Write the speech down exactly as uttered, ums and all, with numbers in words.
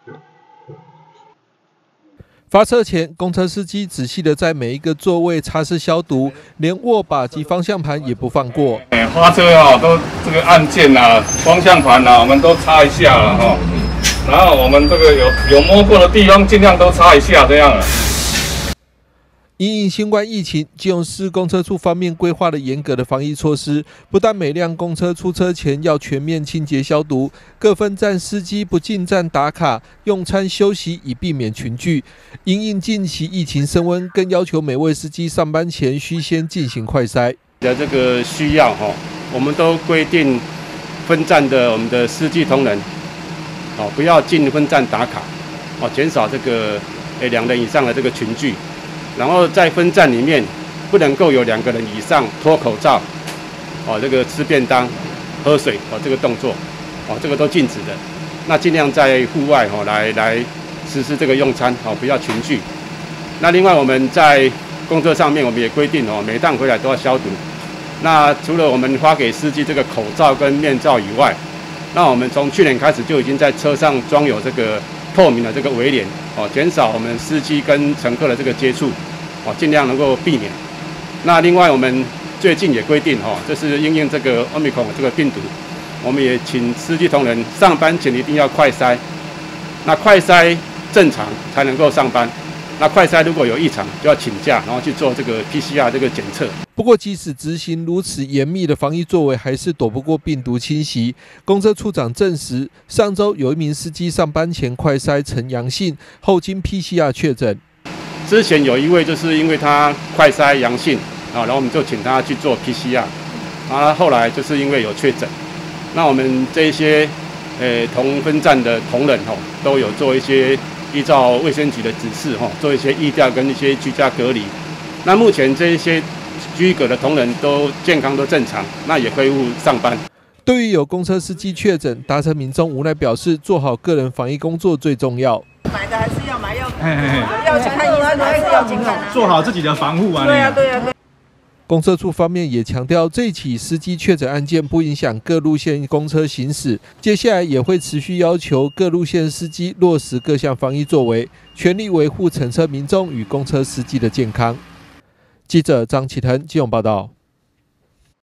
发车前，公车司机仔细的在每一个座位擦拭消毒，连握把及方向盘也不放过。 哎，发车啊，都这个按键啊、方向盘啊，我们都擦一下了哈。然后我们这个有有摸过的地方，尽量都擦一下，这样了。 因应新冠疫情，基隆市公车处方面规划了严格的防疫措施，不但每辆公车出车前要全面清洁消毒，各分站司机不进站打卡、用餐休息，以避免群聚。因应近期疫情升温，更要求每位司机上班前需先进行快筛。 的这个需要哈，我们都规定分站的我们的司机同仁，哦，不要进分站打卡，哦，减少这个诶两人以上的这个群聚。然后在分站里面，不能够有两个人以上脱口罩，哦，这个吃便当、喝水，哦，这个动作，哦，这个都禁止的。那尽量在户外，哦，来来实施这个用餐，哦，不要群聚。那另外我们在公车上面，我们也规定，哦，每趟回来都要消毒。那除了我们发给司机这个口罩跟面罩以外，那我们从去年开始就已经在车上装有这个透明的这个围帘，哦，减少我们司机跟乘客的这个接触，哦，尽量能够避免。那另外我们最近也规定，哦，这是因应这个 Omicron 这个病毒，我们也请司机同仁上班前一定要快筛，那快筛正常才能够上班。那快筛如果有异常，就要请假，然后去做这个 P C R 这个检测。 不过，即使执行如此严密的防疫作为，还是躲不过病毒侵袭。公车处长证实，上周有一名司机上班前快筛呈阳性，后经 P C R 确诊。 之前有一位就是因为他快筛阳性啊，然后我们就请他去做 P C R， 啊，后来就是因为有确诊。那我们这一些呃同分站的同仁吼，都有做一些依照卫生局的指示吼，做一些疫调跟一些居家隔离。那目前这一些居隔的同仁都健康都正常，那也恢复上班。 对于有公车司机确诊，达成民众无奈表示，做好个人防疫工作最重要。 买的还是要买，要要去看医生还是要尽快做好自己的防护啊。 对呀对呀对。 公车处方面也强调，这起司机确诊案件不影响各路线公车行驶，接下来也会持续要求各路线司机落实各项防疫作为，全力维护乘车民众与公车司机的健康。记者张启腾基隆报道。